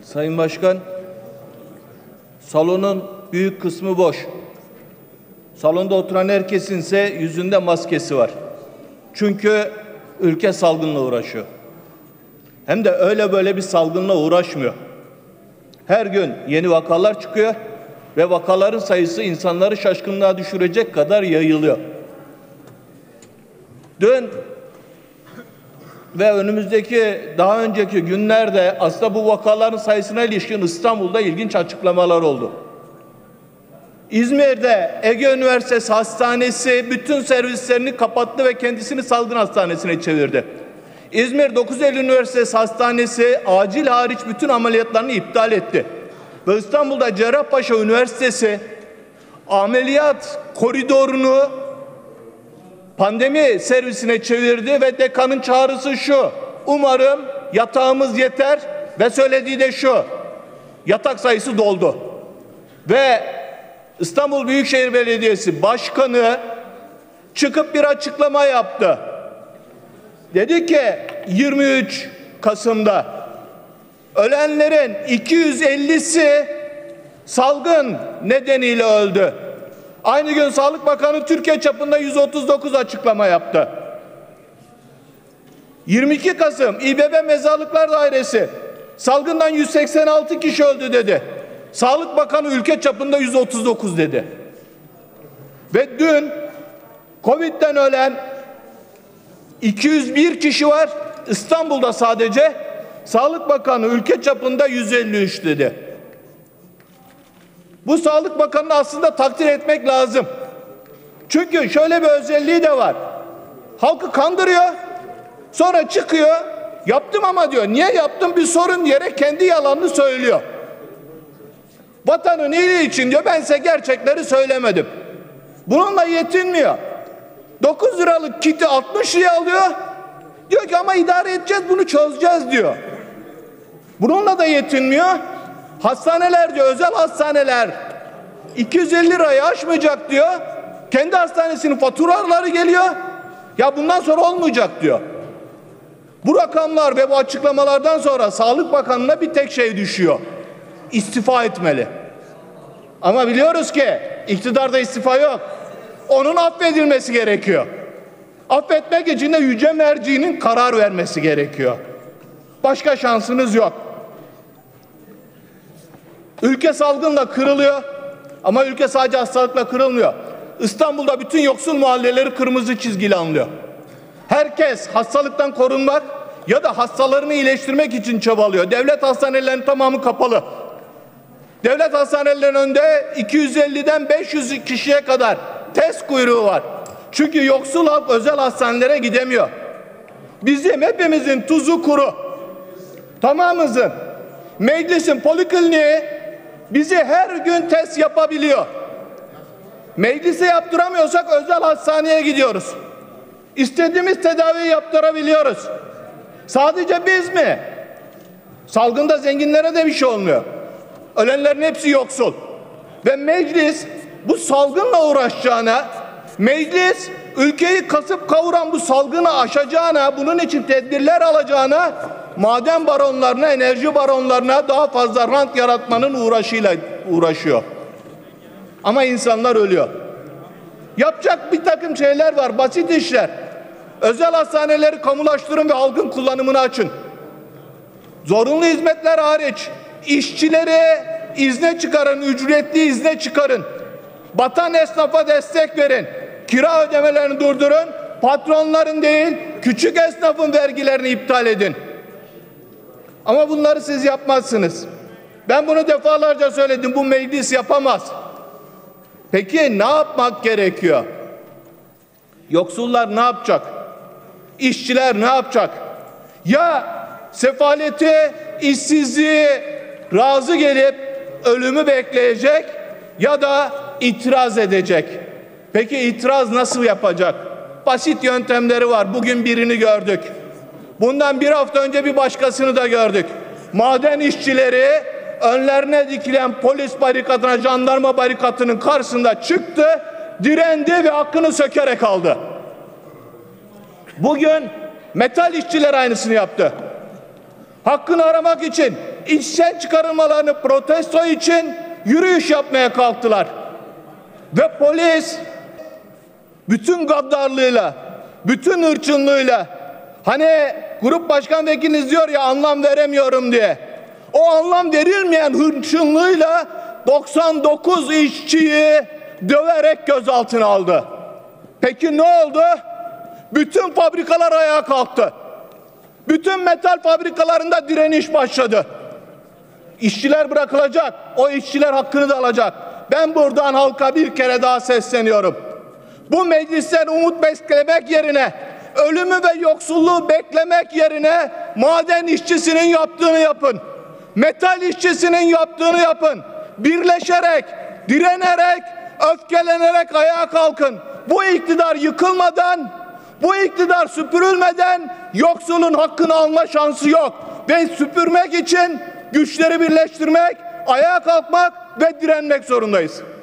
Sayın Başkan, salonun büyük kısmı boş. Salonda oturan herkesin ise yüzünde maskesi var. Çünkü ülke salgınla uğraşıyor. Hem de öyle böyle bir salgınla uğraşmıyor. Her gün yeni vakalar çıkıyor ve vakaların sayısı insanları şaşkınlığa düşürecek kadar yayılıyor. Dün ve önümüzdeki daha önceki günlerde aslında bu vakaların sayısına ilişkin İstanbul'da ilginç açıklamalar oldu. İzmir'de Ege Üniversitesi Hastanesi bütün servislerini kapattı ve kendisini salgın hastanesine çevirdi. İzmir 9 Eylül Üniversitesi Hastanesi acil hariç bütün ameliyatlarını iptal etti. Ve İstanbul'da Cerrahpaşa Üniversitesi ameliyat koridorunu pandemi servisine çevirdi ve dekanın çağrısı şu: umarım yatağımız yeter, ve söylediği de şu: yatak sayısı doldu. Ve İstanbul Büyükşehir Belediyesi Başkanı çıkıp bir açıklama yaptı. Dedi ki 23 Kasım'da ölenlerin 250'si salgın nedeniyle öldü. Aynı gün Sağlık Bakanı Türkiye çapında 139 açıklama yaptı. 22 Kasım İBB Mezarlıklar Dairesi salgından 186 kişi öldü dedi. Sağlık Bakanı ülke çapında 139 dedi. Ve dün Covid'den ölen 201 kişi var İstanbul'da sadece. Sağlık Bakanı ülke çapında 153 dedi. Bu Sağlık Bakanı'nı aslında takdir etmek lazım. Çünkü şöyle bir özelliği de var. Halkı kandırıyor. Sonra çıkıyor. Yaptım ama diyor. Niye yaptım bir sorun diyerek kendi yalanını söylüyor. Vatanın iyiliği için diyor, ben size gerçekleri söylemedim. Bununla yetinmiyor. 9 liralık kiti 60 liraya alıyor. Diyor ki ama idare edeceğiz, bunu çözeceğiz diyor. Bununla da yetinmiyor. Hastaneler diyor, özel hastaneler 250 lirayı aşmayacak diyor. Kendi hastanesinin faturaları geliyor. Ya bundan sonra olmayacak diyor. Bu rakamlar ve bu açıklamalardan sonra Sağlık Bakanı'na bir tek şey düşüyor: İstifa etmeli. Ama biliyoruz ki iktidarda istifa yok. Onun affedilmesi gerekiyor. Affetmek için de yüce mercinin karar vermesi gerekiyor. Başka şansınız yok. Ülke salgınla kırılıyor ama ülke sadece hastalıkla kırılmıyor. İstanbul'da bütün yoksul mahalleleri kırmızı çizgiyle anlıyor. Herkes hastalıktan korunmak ya da hastalarını iyileştirmek için çabalıyor. Devlet hastanelerinin tamamı kapalı. Devlet hastanelerinin önünde 250'den 500 kişiye kadar test kuyruğu var. Çünkü yoksul halk özel hastanelere gidemiyor. Bizim hepimizin tuzu kuru. Tamamımızın. Meclisin polikliniği bizi her gün test yapabiliyor. Meclise yaptıramıyorsak özel hastaneye gidiyoruz. İstediğimiz tedaviyi yaptırabiliyoruz. Sadece biz mi? Salgında zenginlere de bir şey olmuyor. Ölenlerin hepsi yoksul. Ve meclis bu salgınla uğraşacağına, meclis ülkeyi kasıp kavuran bu salgını aşacağına, bunun için tedbirler alacağına, maden baronlarına, enerji baronlarına daha fazla rant yaratmanın uğraşıyla uğraşıyor. Ama insanlar ölüyor. Yapacak bir takım şeyler var, basit işler. Özel hastaneleri kamulaştırın ve halkın kullanımını açın. Zorunlu hizmetler hariç işçileri izne çıkarın, ücretli izne çıkarın. Batan esnafa destek verin. Kira ödemelerini durdurun. Patronların değil, küçük esnafın vergilerini iptal edin. Ama bunları siz yapmazsınız. Ben bunu defalarca söyledim. Bu meclis yapamaz. Peki ne yapmak gerekiyor? Yoksullar ne yapacak? İşçiler ne yapacak? Ya sefaleti, işsizliği razı gelip ölümü bekleyecek ya da itiraz edecek. Peki itiraz nasıl yapacak? Basit yöntemleri var. Bugün birini gördük. Bundan bir hafta önce bir başkasını da gördük. Maden işçileri önlerine dikilen polis barikatına, jandarma barikatının karşısında çıktı, direndi ve hakkını sökerek aldı. Bugün metal işçiler aynısını yaptı. Hakkını aramak için işten çıkarılmalarını protesto için yürüyüş yapmaya kalktılar. Ve polis bütün gaddarlığıyla, bütün hırçınlığıyla, hani grup başkan vekiliniz diyor ya anlam veremiyorum diye, o anlam verilmeyen hırçınlığıyla 99 işçiyi döverek gözaltına aldı. Peki ne oldu? Bütün fabrikalar ayağa kalktı. Bütün metal fabrikalarında direniş başladı. İşçiler bırakılacak. O işçiler hakkını da alacak. Ben buradan halka bir kere daha sesleniyorum. Bu meclisten umut beklemek yerine, ölümü ve yoksulluğu beklemek yerine maden işçisinin yaptığını yapın. Metal işçisinin yaptığını yapın. Birleşerek, direnerek, öfkelenerek ayağa kalkın. Bu iktidar yıkılmadan, bu iktidar süpürülmeden yoksulun hakkını alma şansı yok. Ve süpürmek için güçleri birleştirmek, ayağa kalkmak ve direnmek zorundayız.